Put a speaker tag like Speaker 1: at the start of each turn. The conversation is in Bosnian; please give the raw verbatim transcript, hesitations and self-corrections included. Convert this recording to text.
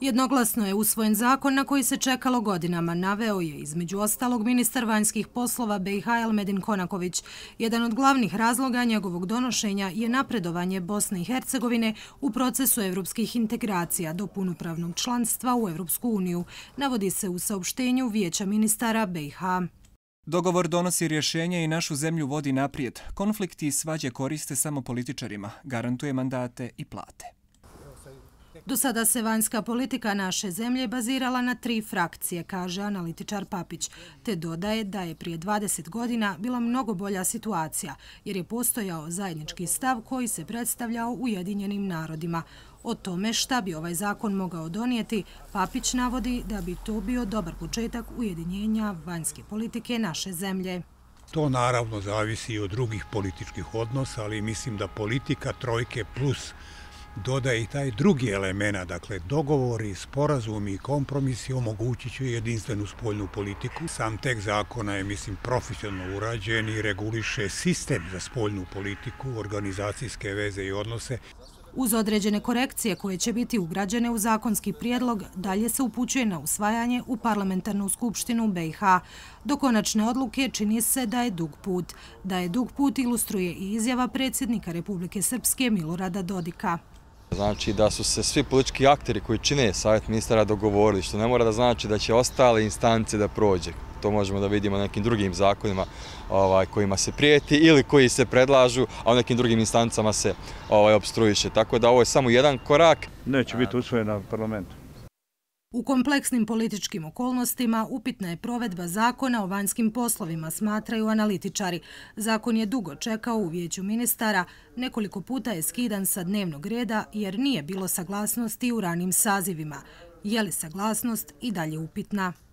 Speaker 1: Jednoglasno je usvojen zakon na koji se čekalo godinama, naveo je između ostalog ministar vanjskih poslova B i H Elmedin Konaković. Jedan od glavnih razloga njegovog donošenja je napredovanje Bosne i Hercegovine u procesu evropskih integracija do punopravnog članstva u Evropsku uniju, navodi se u saopštenju Vijeća ministara B i H.
Speaker 2: Dogovor donosi rješenje i našu zemlju vodi naprijed. Konflikti i svađe koriste samo političarima, garantuje mandate i plate.
Speaker 1: Do sada se vanjska politika naše zemlje bazirala na tri frakcije, kaže analitičar Papić, te dodaje da je prije dvadeset godina bila mnogo bolja situacija, jer je postojao zajednički stav koji se predstavljao Ujedinjenim narodima. O tome šta bi ovaj zakon mogao donijeti, Papić navodi da bi to bio dobar početak ujedinjenja vanjske politike naše zemlje.
Speaker 3: To naravno zavisi i od drugih političkih odnosa, ali mislim da politika trojke plus dodaje i taj drugi element, dakle dogovori, sporazumi i kompromisi omogućit će jedinstvenu spoljnu politiku. Sam tekst zakona je, mislim, profesionalno urađen i reguliše sistem za spoljnu politiku, organizacijske veze i odnose.
Speaker 1: Uz određene korekcije koje će biti ugrađene u zakonski prijedlog, dalje se upućuje na usvajanje u parlamentarnu skupštinu B i H. Do konačne odluke čini se da je dug put. Da je dug put ilustruje i izjava predsjednika Republike Srpske Milorada Dodika.
Speaker 4: Znači da su se svi politički akteri koji čine savjet ministara dogovorili, što ne mora da znači da će ostale instance da prođe. To možemo da vidimo na nekim drugim zakonima ovaj, kojima se prijeti ili koji se predlažu, a u nekim drugim instancama se ovaj, obstruiše. Tako da ovo je samo jedan korak.
Speaker 5: Neće biti usvojen na parlamentu.
Speaker 1: U kompleksnim političkim okolnostima upitna je provedba zakona o vanjskim poslovima, smatraju analitičari. Zakon je dugo čekao u Vijeću ministara, nekoliko puta je skidan sa dnevnog reda jer nije bilo saglasnosti u ranim sazivima. Je li saglasnost i dalje upitna?